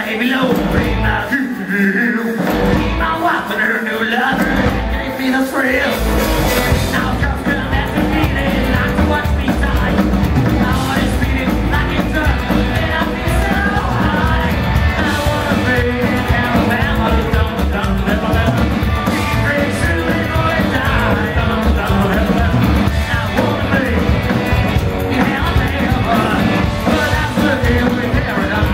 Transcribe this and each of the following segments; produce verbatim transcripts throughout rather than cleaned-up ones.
baby low, bring my keep my wife and her new lover, can't be the thrill. Now come come at the feeling, like to watch me die. My heart is beating like it's done, and I feel so high. I wanna be in Alabama, dum dum Alabama. Keep racing, we're gonna die, dum dum Alabama. I wanna be in Alabama, but I'm looking with paradise.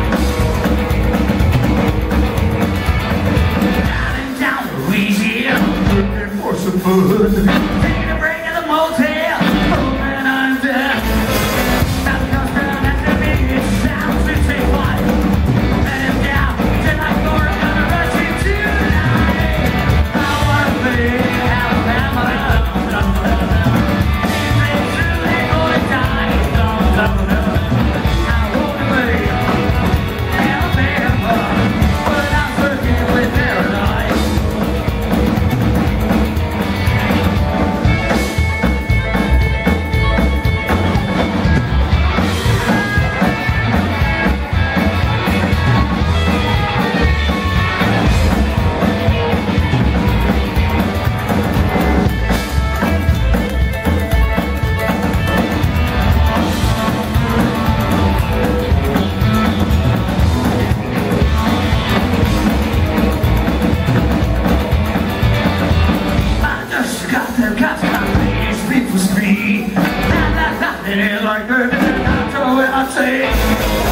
Looking for some food. Taking a break at the motel, hoping I'm dead. Now the comes down at the beach, sounds to take flight. Let him down, till I'm gonna rush you tonight. I wanna be in Alabama, dum dum Alabama. If they truly gonna die, dum dum Alabama. I wanna be in Alabama, but I'm looking with paradise. Like her, that's what I say.